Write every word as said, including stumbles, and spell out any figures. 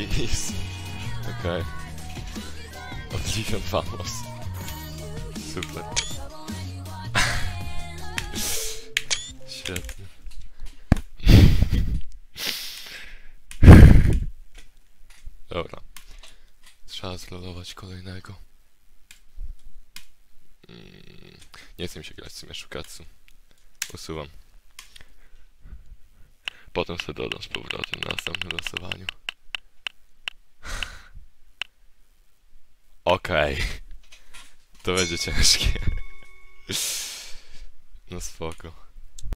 Finis. Okej. Okay. Oblivion vamos. Super. Świetnie. Dobra. Trzeba zlodować kolejnego. Mm, nie chcę mi się grać w sumie Shukatsu. Usuwam. Potem sobie dodam z powrotem na następnym losowaniu. Okej. Okay. To będzie ciężkie. No spoko.